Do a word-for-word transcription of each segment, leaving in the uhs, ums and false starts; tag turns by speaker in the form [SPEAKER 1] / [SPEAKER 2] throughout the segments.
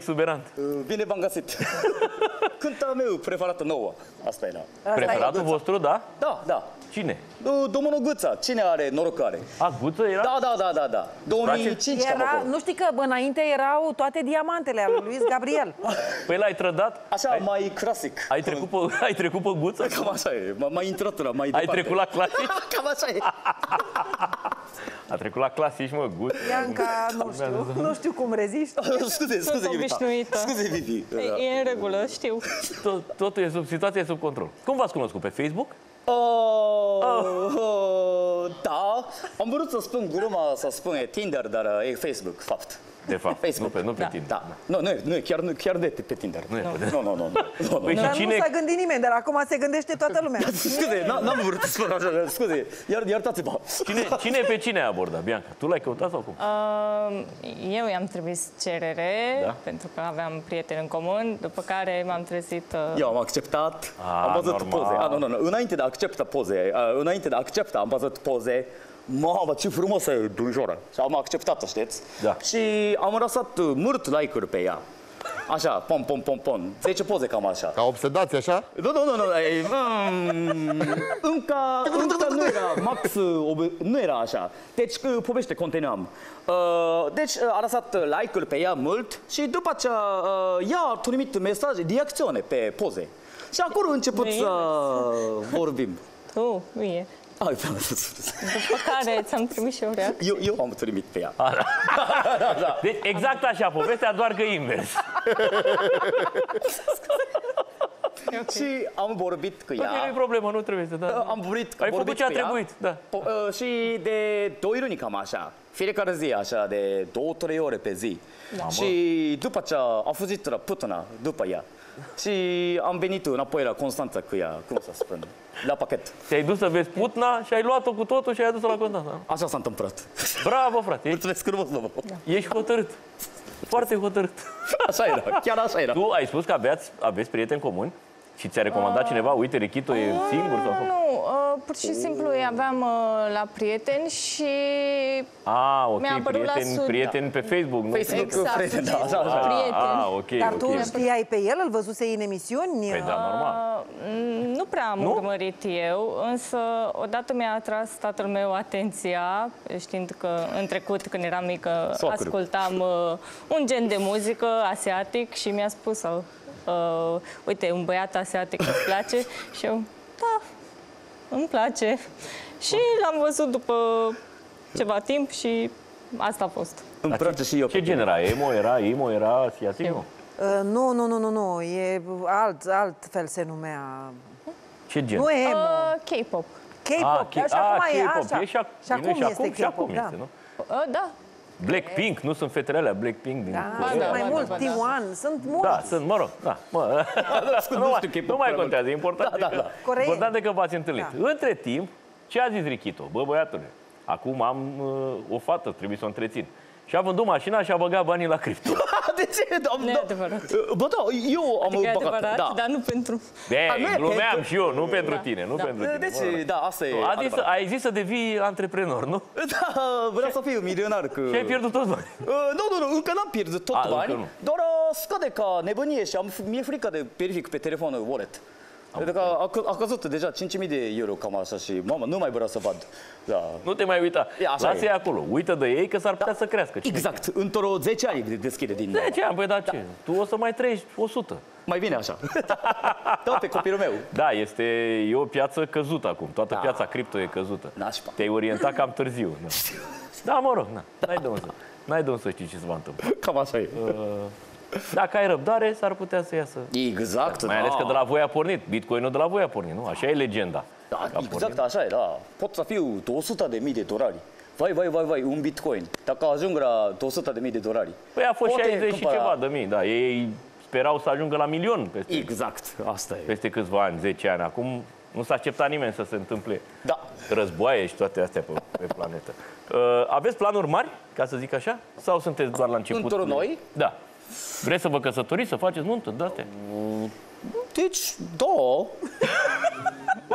[SPEAKER 1] exuberant.
[SPEAKER 2] Bine v-am găsit. Cânta meu preferată nouă. Asta era.
[SPEAKER 1] Preferatul vostru, da?
[SPEAKER 2] Da, da.
[SPEAKER 1] Cine?
[SPEAKER 2] Domnul Guța. Cine are noroc are?
[SPEAKER 1] A, Guță era?
[SPEAKER 2] Da, da, da, da, da. două mii cinci cam
[SPEAKER 3] Era,
[SPEAKER 2] acolo.
[SPEAKER 3] nu știi că înainte erau toate diamantele ale lui Luis Gabriel.
[SPEAKER 1] Păi l-ai trădat?
[SPEAKER 2] Așa,
[SPEAKER 1] ai,
[SPEAKER 2] mai clasic.
[SPEAKER 1] ai, trecut pe, ai trecut pe Guță?
[SPEAKER 2] Cam așa e. Mai intrat la mai
[SPEAKER 1] Ai
[SPEAKER 2] departe.
[SPEAKER 1] trecut la clasici?
[SPEAKER 2] Cam așa e.
[SPEAKER 1] A trecut la clasici, mă, Guță.
[SPEAKER 3] Bianca, nu știu, nu știu cum reziști.
[SPEAKER 2] Scuze, scuze, Iubita.
[SPEAKER 4] obișnuită.
[SPEAKER 2] Scuze, Vivi.
[SPEAKER 4] E în regulă, știu.
[SPEAKER 1] Tot, totul e sub, situația e sub control. Cum v-ați cunoscut? Pe Facebook?
[SPEAKER 2] Oh, oh, da, am vrut să spun gluma, să spun e Tinder, dar e Facebook, fapt.
[SPEAKER 1] De fapt,
[SPEAKER 2] Facebook.
[SPEAKER 1] nu pe, nu pe
[SPEAKER 4] Da.
[SPEAKER 1] Tinder.
[SPEAKER 2] Da, nu, nu, nu, chiar, nu, chiar de pe Tinder.
[SPEAKER 1] Nu e pe
[SPEAKER 2] Nu, nu, nu, nu, nu,
[SPEAKER 1] Păi
[SPEAKER 2] nu.
[SPEAKER 1] și
[SPEAKER 3] Dar
[SPEAKER 1] cine...
[SPEAKER 3] nu s-a gândit nimeni, dar acum se gândește toată lumea.
[SPEAKER 2] Scuze, n-am vrut să spun așa, scuze, iar, iertați-mă.
[SPEAKER 1] Cine, cine pe cine a abordat, Bianca? Tu l-ai căutat sau cum?
[SPEAKER 4] Uh, eu i-am trimis cerere,
[SPEAKER 1] Da?
[SPEAKER 4] pentru că aveam prieteni în comun, după care m-am trezit... Uh,
[SPEAKER 2] Eu am acceptat,
[SPEAKER 1] Ah,
[SPEAKER 2] am văzut
[SPEAKER 1] normal.
[SPEAKER 2] poze. Ah, nu, nu, nu, înainte de a accepta poze, uh, înainte de a accepta, am văzut poze. Mamă, ce frumoasă e dunjora. Și am acceptat-o, știți?
[SPEAKER 1] Da.
[SPEAKER 2] Și am lăsat mult like-uri pe ea. Așa, pom, pom, pom, pom. zece poze cam așa.
[SPEAKER 5] Ca obsedați, așa?
[SPEAKER 2] Nu, nu, nu, nu. e, mm, Încă, încă nu era max, obe- nu era așa. Deci, uh, poveste, continuăm. Uh, Deci, uh, a lăsat like-uri pe ea mult și după aceea uh, ea a trimit mesaje de acțiune pe poze. Și acolo a început
[SPEAKER 4] Bine.
[SPEAKER 2] să vorbim.
[SPEAKER 4] tu, mie.
[SPEAKER 2] Ai,
[SPEAKER 4] După care ți-am trimis și eu reacție.
[SPEAKER 2] eu, eu am trimit pe ea.
[SPEAKER 1] Deci exact așa, povestea, doar că invers.
[SPEAKER 2] Și am vorbit cu
[SPEAKER 1] Păi nu e
[SPEAKER 2] ea.
[SPEAKER 1] problemă, nu trebuie să... Da.
[SPEAKER 2] Am vorbit,
[SPEAKER 1] Ai
[SPEAKER 2] vorbit
[SPEAKER 1] făcut ce a
[SPEAKER 2] cu ea.
[SPEAKER 1] trebuit, da.
[SPEAKER 2] Po- uh, și de două luni cam așa. Fiecare zi așa, de două, trei ore pe zi.
[SPEAKER 1] Da.
[SPEAKER 2] Și după ce a fugit la Putna, după ea. Și am venit înapoi la Constanța cu ea, cum să spun, la pachet.
[SPEAKER 1] Te-ai dus să vezi Putna și ai luat-o cu totul și ai adus-o la Constanța.
[SPEAKER 2] Așa s-a întâmplat.
[SPEAKER 1] Bravo, frate, ești,
[SPEAKER 2] Mulțumesc frumos, domnul.
[SPEAKER 1] ești hotărât. Foarte hotărât.
[SPEAKER 2] Așa era, chiar așa era.
[SPEAKER 1] Tu ai spus că aveați, aveți prieteni comuni? Și ți-a recomandat cineva, uite, Richito e singur sau cum?
[SPEAKER 4] Nu, uh, pur și simplu îi aveam uh, la prieteni și...
[SPEAKER 1] Ah, ok,
[SPEAKER 4] Mi-a apărut la
[SPEAKER 1] prieteni,
[SPEAKER 4] sud.
[SPEAKER 1] prieteni pe Facebook, nu?
[SPEAKER 2] Facebook,
[SPEAKER 4] Exact,
[SPEAKER 2] prieten, da, așa, așa.
[SPEAKER 1] Ah,
[SPEAKER 4] prieteni.
[SPEAKER 1] ah, ok,
[SPEAKER 3] Dar tu
[SPEAKER 1] ok.
[SPEAKER 3] îl știai pe el, îl văzusei în emisiuni?
[SPEAKER 1] Păi da, normal.
[SPEAKER 4] Uh, nu prea am
[SPEAKER 1] Nu?
[SPEAKER 4] urmărit eu, însă odată mi-a atras tatăl meu atenția, știind că în trecut, când eram mică,
[SPEAKER 2] Socru.
[SPEAKER 4] ascultam uh, un gen de muzică asiatic și mi-a spus, uh, uh, uite, un băiat asiatic îți place? Și eu, da, îmi place. Și l-am văzut după ceva timp și asta a fost.
[SPEAKER 2] Îmi place și eu.
[SPEAKER 1] Ce gen era? Emo era? Emo era? Asiatic? Nu?
[SPEAKER 3] Uh, nu, nu, nu, nu, nu, e alt, alt fel se numea.
[SPEAKER 1] Ce gen?
[SPEAKER 3] Nu e emo.
[SPEAKER 4] Uh, K-pop.
[SPEAKER 3] K-pop,
[SPEAKER 1] K-
[SPEAKER 3] și acum e
[SPEAKER 1] K-pop.
[SPEAKER 3] așa.
[SPEAKER 1] E și, ac-
[SPEAKER 3] Și acum
[SPEAKER 1] nu, și
[SPEAKER 3] este
[SPEAKER 1] acum, și acum
[SPEAKER 3] K-pop, da.
[SPEAKER 1] este, nu?
[SPEAKER 4] Uh, da.
[SPEAKER 1] Blackpink, nu sunt fetele alea Blackpink din
[SPEAKER 3] Da,
[SPEAKER 1] Coreea?
[SPEAKER 3] sunt
[SPEAKER 4] da,
[SPEAKER 3] mai
[SPEAKER 4] da,
[SPEAKER 3] mult,
[SPEAKER 4] da,
[SPEAKER 3] T
[SPEAKER 4] da.
[SPEAKER 3] unu, sunt mulți.
[SPEAKER 1] Da, sunt, mă rog, da. Mă,
[SPEAKER 2] Nu
[SPEAKER 1] nu, mai,
[SPEAKER 2] știu K-pop
[SPEAKER 1] nu mai
[SPEAKER 2] prea
[SPEAKER 1] contează, e important,
[SPEAKER 2] Da, da,
[SPEAKER 1] că,
[SPEAKER 2] da.
[SPEAKER 3] Coreeni.
[SPEAKER 1] important e că v-ați întâlnit.
[SPEAKER 3] Da.
[SPEAKER 1] Între timp, ce a zis Richito? Bă, băiatule, acum am uh, o fată, trebuie să o întrețin. Și a vândut mașina și a băgat banii la cripto.
[SPEAKER 2] De ce? Da,
[SPEAKER 4] Nu e
[SPEAKER 2] da.
[SPEAKER 4] adevărat.
[SPEAKER 2] Bă, da, eu am
[SPEAKER 4] Adică e
[SPEAKER 2] băgat.
[SPEAKER 4] adevărat,
[SPEAKER 2] Da.
[SPEAKER 4] dar nu pentru...
[SPEAKER 1] De,
[SPEAKER 2] A, nu e
[SPEAKER 1] glumeam
[SPEAKER 2] pentru-
[SPEAKER 1] și eu, nu pentru tine, nu
[SPEAKER 4] Da.
[SPEAKER 1] pentru tine. mă rog.
[SPEAKER 2] Deci, da, asta e
[SPEAKER 1] A zis,
[SPEAKER 2] adevărat.
[SPEAKER 1] ai zis să devii antreprenor, nu?
[SPEAKER 2] Da, vreau să fiu milionar cu...
[SPEAKER 1] Și ai pierdut toți banii.
[SPEAKER 2] Uh, nu, nu, nu, încă n-am pierdut tot
[SPEAKER 1] A, încă
[SPEAKER 2] bani,
[SPEAKER 1] nu.
[SPEAKER 2] doar uh, scade ca nebunie și am, mi-e frică de verific pe telefonul wallet. Adică a, a, a căzut deja cinci mii de euro cam așa și mamă, nu mai vreau să vad. Da.
[SPEAKER 1] Nu te mai uita.
[SPEAKER 2] E, așa
[SPEAKER 1] Lasă-i
[SPEAKER 2] e.
[SPEAKER 1] acolo. Uită de ei că s-ar putea să crească. Cine
[SPEAKER 2] Exact, într-o zece ani de deschide din nou.
[SPEAKER 1] zece ani, păi da ce? Tu o să mai trăiești o sută.
[SPEAKER 2] Mai bine așa. Da, pe copilul meu.
[SPEAKER 1] Da, este e o piață căzută acum. Toată
[SPEAKER 2] Da.
[SPEAKER 1] piața cripto e căzută.
[SPEAKER 2] Nașpa.
[SPEAKER 1] Te-ai orientat cam târziu. Da, da mă rog, na. N-ai de unde să, n-ai de unde să știi ce se va întâmpla.
[SPEAKER 2] Cam așa e.
[SPEAKER 1] Dacă ai răbdare, s-ar putea să iasă.
[SPEAKER 2] Exact,
[SPEAKER 1] Mai
[SPEAKER 2] da.
[SPEAKER 1] ales că de la voi a pornit. Bitcoin-ul de la voi a pornit, nu? Așa e legenda.
[SPEAKER 2] Da,
[SPEAKER 1] Că a
[SPEAKER 2] exact
[SPEAKER 1] pornit.
[SPEAKER 2] așa e, da. Pot să fiu două sute de mii de dolari. Vai, vai, vai, vai, un bitcoin. Dacă ajung la două sute de mii de dolari.
[SPEAKER 1] Păi a fost
[SPEAKER 2] poate
[SPEAKER 1] șaizeci și
[SPEAKER 2] cumpăra-
[SPEAKER 1] ceva de mii, da. Ei sperau să ajungă la milion peste,
[SPEAKER 2] Exact, asta e.
[SPEAKER 1] peste câțiva ani, zece ani. Acum nu s-a acceptat nimeni să se întâmple
[SPEAKER 2] Da.
[SPEAKER 1] războaie și toate astea pe, pe planetă. Uh, aveți planuri mari, ca să zic așa? Sau sunteți doar la început?
[SPEAKER 2] Într-o noi?
[SPEAKER 1] Da. Vreți să vă căsătoriți, să faceți nuntă, de astea?
[SPEAKER 2] Deci, două.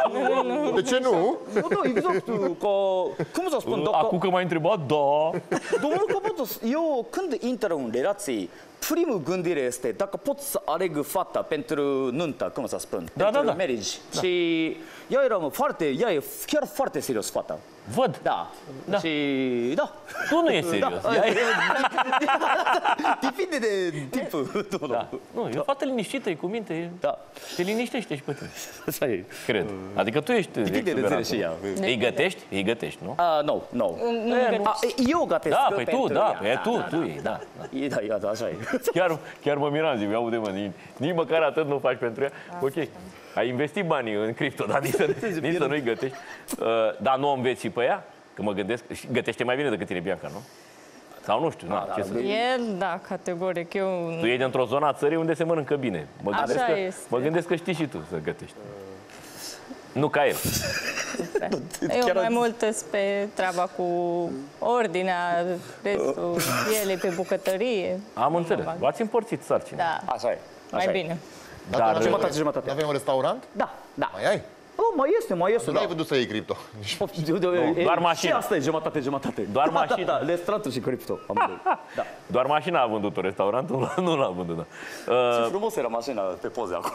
[SPEAKER 5] De ce nu?
[SPEAKER 2] Nu, da, exact, că, cum să spun, dacă...
[SPEAKER 1] Acum că m-ai întrebat, da.
[SPEAKER 2] Domnul Capotos, eu când intră în relații, primul gândire este dacă pot să aleg fata pentru nuntă, cum să spun,
[SPEAKER 1] Da,
[SPEAKER 2] pentru
[SPEAKER 1] da, da.
[SPEAKER 2] marriage. Și ea era foarte, ea e chiar foarte serios fata.
[SPEAKER 1] Văd.
[SPEAKER 2] Da.
[SPEAKER 1] Da.
[SPEAKER 2] Și da.
[SPEAKER 1] Tu nu ești serios.
[SPEAKER 2] Da.
[SPEAKER 1] Ea e-
[SPEAKER 2] Depinde de timpul.
[SPEAKER 1] Da. Nu, e o fată liniștită, e cu minte, e-
[SPEAKER 2] Da.
[SPEAKER 1] te liniștește și pe tine.
[SPEAKER 2] Așa e.
[SPEAKER 1] Cred. Adică tu ești
[SPEAKER 2] Depinde de
[SPEAKER 1] exuberantă.
[SPEAKER 2] zile și ea.
[SPEAKER 1] Îi gătești? Îi gătești, nu?
[SPEAKER 2] Ah, nu, nu.
[SPEAKER 4] Nu
[SPEAKER 2] Ah, eu gătesc
[SPEAKER 1] Da, păi
[SPEAKER 2] pentru
[SPEAKER 1] tu, da,
[SPEAKER 2] ea.
[SPEAKER 1] păi tu, tu e, da.
[SPEAKER 2] E, da, e, da, așa e.
[SPEAKER 1] Chiar, chiar mă miram, zic, ia uite mă, nici, nici măcar atât nu faci pentru ea. Ok, ai investit banii în cripto, dar nici să, nici să nu-i gătești. Uh, dar nu o înveți și pe ea? Că mă gândesc, și gătește mai bine decât tine, Bianca, nu? Sau nu știu, na, ce să...
[SPEAKER 4] El, da, categoric. Eu
[SPEAKER 1] Tu ești într-o zonă a țării unde se mănâncă bine. Mă
[SPEAKER 4] Așa
[SPEAKER 1] gândesc, că,
[SPEAKER 4] este.
[SPEAKER 1] mă gândesc că știi și tu să gătești. Nu ca el.
[SPEAKER 4] Eu mai mult pe treaba cu ordinea, restul, ele pe bucătărie.
[SPEAKER 1] Am înțeles. V-ați împărțit sarcina.
[SPEAKER 4] Da,
[SPEAKER 2] Așa e.
[SPEAKER 4] mai
[SPEAKER 2] Așa e.
[SPEAKER 4] bine.
[SPEAKER 5] Dar
[SPEAKER 1] Dar-
[SPEAKER 5] tu
[SPEAKER 2] Jumătate, jumătate.
[SPEAKER 5] Nu avem un restaurant?
[SPEAKER 2] Da, da.
[SPEAKER 5] Mai ai?
[SPEAKER 2] Oh, mai este, mai este,
[SPEAKER 5] Nu
[SPEAKER 2] da.
[SPEAKER 5] ai vândut să iei cripto.
[SPEAKER 1] doar mașina.
[SPEAKER 2] Și asta e jumătate, jumătate.
[SPEAKER 1] Doar
[SPEAKER 2] Da,
[SPEAKER 1] mașina.
[SPEAKER 2] Da, da, restaurantul și cripto. amândoi. Da.
[SPEAKER 1] Doar mașina a vândut-o, restaurantul nu- nu l-a vândut. Da. Uh,
[SPEAKER 2] Ce frumos era mașina pe poze acolo.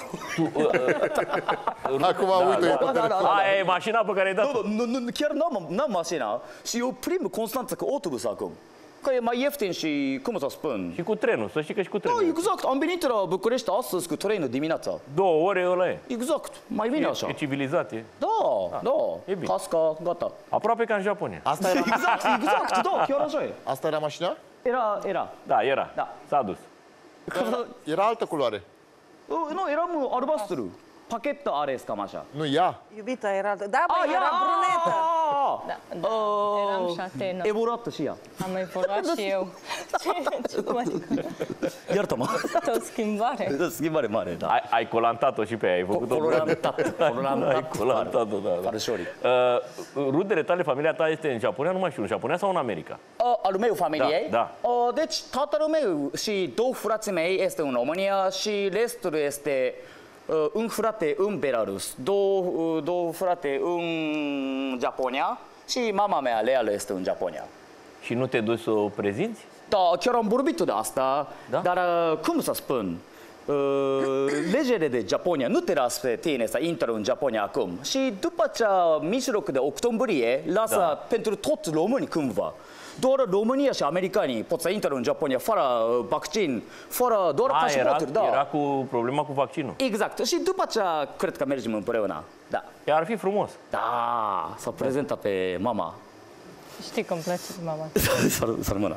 [SPEAKER 5] Acum uite,
[SPEAKER 1] da,
[SPEAKER 5] pe
[SPEAKER 2] da, da,
[SPEAKER 5] telefon.
[SPEAKER 2] da.
[SPEAKER 1] Aia e mașina pe care ai dat-o.
[SPEAKER 2] Nu, nu, nu, chiar n-am, n-am mașina și eu prim Constanța cu autobuz acum. Că e mai ieftin și, cum să spun?
[SPEAKER 1] Și cu trenul, să știi că și cu
[SPEAKER 2] Da,
[SPEAKER 1] trenul.
[SPEAKER 2] exact. Am venit la București astăzi cu trenul dimineața.
[SPEAKER 1] Două ore ăla e.
[SPEAKER 2] Exact. Mai bine
[SPEAKER 1] E,
[SPEAKER 2] așa.
[SPEAKER 1] e civilizat, e.
[SPEAKER 2] Da, da.
[SPEAKER 1] e bine.
[SPEAKER 2] Casca, gata.
[SPEAKER 1] Aproape ca în Japonia.
[SPEAKER 5] Asta era,
[SPEAKER 2] Exact, exact. Da, chiar așa e.
[SPEAKER 5] asta era mașina?
[SPEAKER 2] Era, era.
[SPEAKER 1] Da, era.
[SPEAKER 2] Da.
[SPEAKER 1] S-a dus.
[SPEAKER 5] Era altă culoare.
[SPEAKER 2] Uh, Nu, eram albastru. Pachetă are cam așa.
[SPEAKER 5] Nu, ea.
[SPEAKER 3] Iubita era... Da, bă,
[SPEAKER 2] Ah,
[SPEAKER 3] era brunetă.
[SPEAKER 4] Da, da. Eram și atenă.
[SPEAKER 2] Evoluată și ea.
[SPEAKER 4] Am evoluat și eu. Ce, ce cum adică?
[SPEAKER 2] Iartă-mă.
[SPEAKER 4] O schimbare.
[SPEAKER 2] Da, schimbare mare, da.
[SPEAKER 1] Ai, ai colantat-o și pe ea, ai făcut-o.
[SPEAKER 2] Colorantat.
[SPEAKER 1] Ai
[SPEAKER 2] Colorantat.
[SPEAKER 1] colantat-o, da, da.
[SPEAKER 2] Farășorii.
[SPEAKER 1] Uh, rudele tale, familia ta este în Japonia, nu mai știu, în Japonia sau în America?
[SPEAKER 2] Uh, al meu familiei.
[SPEAKER 1] Da,
[SPEAKER 2] Uh, deci tatăl meu și două frații mei este în România și restul este uh, un frate în Belarus, două, uh, două frate în Japonia și mama mea, Leala, este în Japonia.
[SPEAKER 1] Și nu te duci să o prezinți?
[SPEAKER 2] Da, chiar am vorbit de asta,
[SPEAKER 1] Da?
[SPEAKER 2] dar uh, cum să spun? Uh, legele de Japonia nu te lasă pe tine să intri în Japonia acum. Și după ce mijloc de octombrie lasă
[SPEAKER 1] Da.
[SPEAKER 2] pentru toți români cândva. Doar România și americanii pot să intre în Japonia fără uh, vaccin, fără doar
[SPEAKER 1] A, era,
[SPEAKER 2] pașaporturi. Da.
[SPEAKER 1] era cu problema cu vaccinul.
[SPEAKER 2] Exact. Și după ce cred că mergem împreună. Da.
[SPEAKER 1] Ea ar fi frumos.
[SPEAKER 2] Da, s-a prezentat pe mama.
[SPEAKER 4] Știi că îmi place de mama.
[SPEAKER 2] Să rămână.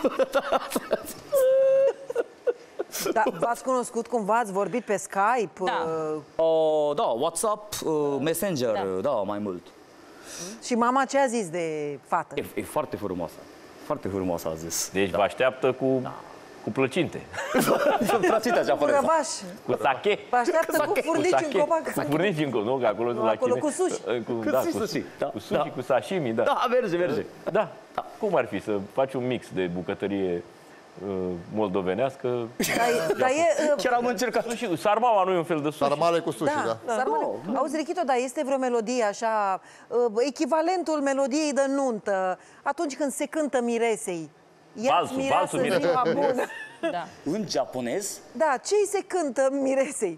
[SPEAKER 3] Da, v-ați cunoscut cumva, ați vorbit pe Skype?
[SPEAKER 4] Da.
[SPEAKER 3] uh,
[SPEAKER 2] Uh, da, WhatsApp, uh, Messenger,
[SPEAKER 4] Da.
[SPEAKER 2] da, mai mult.
[SPEAKER 3] Și mama ce a zis de fată?
[SPEAKER 2] E, e foarte frumoasă. Foarte frumoasă a zis.
[SPEAKER 1] Deci vă așteaptă cu, cu plăcinte,
[SPEAKER 2] Frățită
[SPEAKER 3] Cu
[SPEAKER 2] japoneză.
[SPEAKER 3] răbaș.
[SPEAKER 1] cu sake.
[SPEAKER 3] Vă așteaptă cu furnici în
[SPEAKER 1] sake,
[SPEAKER 3] copac.
[SPEAKER 1] cu furnici în copac, nu? Că acolo, la
[SPEAKER 3] acolo
[SPEAKER 1] Chine-
[SPEAKER 3] cu sushi.
[SPEAKER 1] Cu,
[SPEAKER 2] Cu
[SPEAKER 1] da,
[SPEAKER 2] sushi,
[SPEAKER 1] cu,
[SPEAKER 2] da,
[SPEAKER 1] cu sushi,
[SPEAKER 2] da.
[SPEAKER 1] cu sashimi, da.
[SPEAKER 2] Da, merge, merge.
[SPEAKER 1] Da. Cum ar fi să faci un mix de bucătărie uh, moldovenească?
[SPEAKER 3] Dar, e- dar e... uh,
[SPEAKER 2] Chiar am încercat.
[SPEAKER 1] Sushi, sarmaua nu e un fel de sushi?
[SPEAKER 5] Sarmale cu sushi,
[SPEAKER 3] Da,
[SPEAKER 5] da.
[SPEAKER 3] sarmale. Auzi, Richito, dar este vreo melodie așa, uh, echivalentul melodiei de nuntă, atunci când se cântă miresei? Ia-ți
[SPEAKER 1] Valsul,
[SPEAKER 3] mireasă
[SPEAKER 1] valsul miresei.
[SPEAKER 3] ziua bună.
[SPEAKER 4] Da.
[SPEAKER 2] În japonez?
[SPEAKER 3] Da, ce îi se cântă miresei?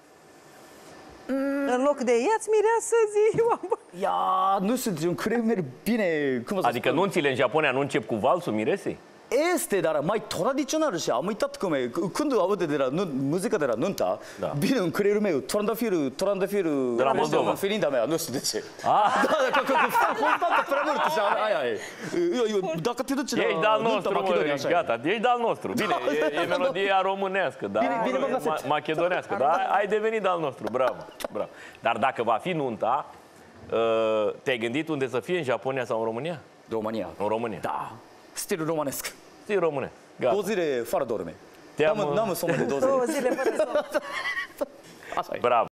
[SPEAKER 3] În loc de ia-ți mireasă ziua bună.
[SPEAKER 2] Ia, nu știu, un cred merg bine, cum să
[SPEAKER 1] Adică
[SPEAKER 2] spun.
[SPEAKER 1] nunțile în Japonia nu încep cu valsul miresei?
[SPEAKER 2] Este, dar mai tradițional și am uitat cum e. Când aude de la nun, muzica de la nunta,
[SPEAKER 1] Da.
[SPEAKER 2] bine în creierul meu, trandafirul, trandafirul...
[SPEAKER 1] De la Moldova.
[SPEAKER 2] Filinda mea, nu știu de ce.
[SPEAKER 1] Ah,
[SPEAKER 2] Da, că, că, că fac constantă prea mult și aia e. Eu, eu, dacă te duci
[SPEAKER 1] ești
[SPEAKER 2] la
[SPEAKER 1] de-al
[SPEAKER 2] nunta
[SPEAKER 1] nostru, mă,
[SPEAKER 2] Macedonia, așa e.
[SPEAKER 1] gata, ești de-al nostru. Bine, e, e melodia românească, da?
[SPEAKER 2] Bine, bine, bă,
[SPEAKER 1] ma,
[SPEAKER 2] găsit.
[SPEAKER 1] macedonească, da? Ai devenit de-al nostru, bravo, bravo. Dar dacă va fi nunta, uh, te-ai gândit unde să fie, în Japonia sau în România?
[SPEAKER 2] România.
[SPEAKER 1] În România.
[SPEAKER 2] Da, stilul romanesc.
[SPEAKER 1] Știi române. Gata.
[SPEAKER 2] Două zile fără dorme.
[SPEAKER 1] Te-am,
[SPEAKER 2] N-am, n-am somn de două zile.
[SPEAKER 3] Două zile fără somn.
[SPEAKER 2] Asta e.
[SPEAKER 1] Bravo.